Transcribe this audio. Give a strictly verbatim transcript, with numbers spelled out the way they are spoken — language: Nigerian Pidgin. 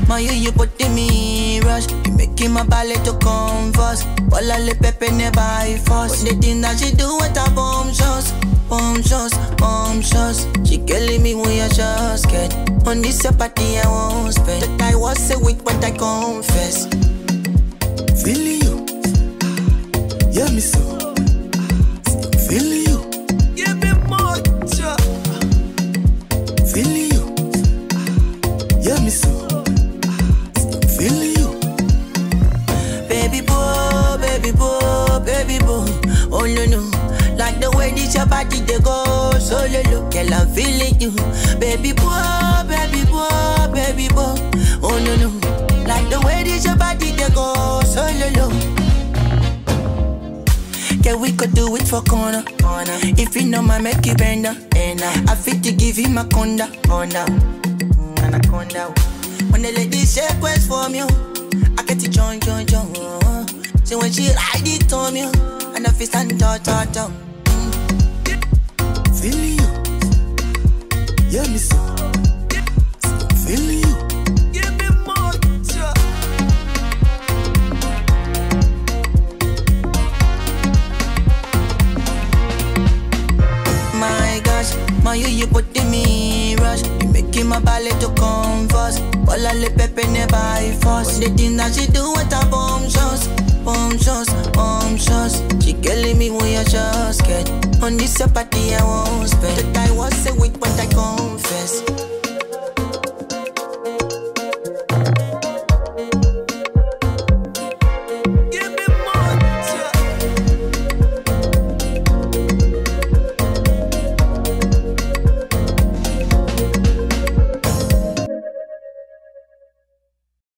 My you, you put in me rush. You making my ballet to converse. All I let Pepe never I fuss. The thing that she do with her bomb shots. Bomb shots, bomb shots. She killing me when you just get. On this party I won't spend. That I was a weak but I confess. Feeling you, yeah me so. Feeling you, yeah me more. Feeling you, yeah me so. Feeling you, baby boy, baby boy, baby boy. Oh no no, like the way this your body they go so low. Girl I'm feeling you, baby boy, baby boy, baby boy. Oh no no, like the way this your body they go so low. Yeah, we could do it for corner, corner. If you know my make you bend down, and I fit to give him a conda, conda, anaconda. When the ladies shake waist for me, I get to join, join, join. So when she ride it on me, and I feel stand out, out, out. Feeling you, yeah me so. Feeling you. My you, you put in me rush. You making my ballet to converse. All I let Pepe never I fuss. The thing that she do with her bomb shots. Bomb shots, bomb shots. She killing me when you just get. On this party I won't spend. That I was a weak but I confess.